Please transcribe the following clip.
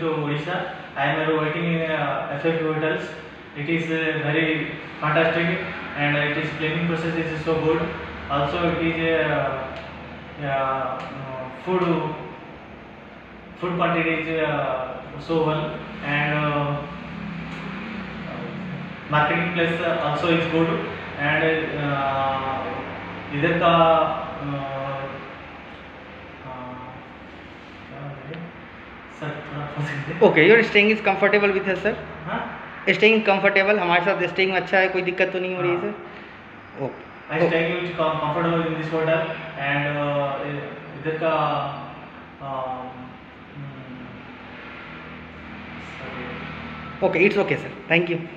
to Odisha. I am working in FF Hotels. It is very fantastic, and it is cleaning process is so good. Also, it is food quantity is so well, and marketing place also is good, and इधर का okay, your staying is comfortable with है sir? हाँ, staying comfortable, हमारे साथ staying में अच्छा है, कोई दिक्कत तो नहीं हो रही है sir? Okay, I staying with comfortable in this hotel, and इधर का okay, it's okay sir, thank you.